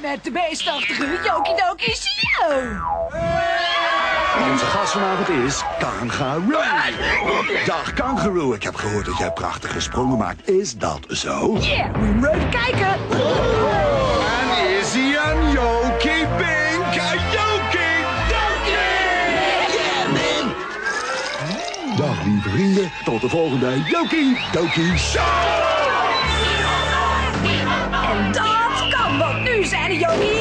met de beestachtige Yokidoki Show. Onze gast vanavond is Kangaroo. Dag Kangaroo, ik heb gehoord dat jij prachtige sprongen maakt. Is dat zo? Yeah, moet je maar even kijken. En is hij een Yoki Pink? Yoki Doki! Yeah, man! Dag lieve vrienden, tot de volgende Yoki Doki Show! En dat kan, want nu zijn de Yoki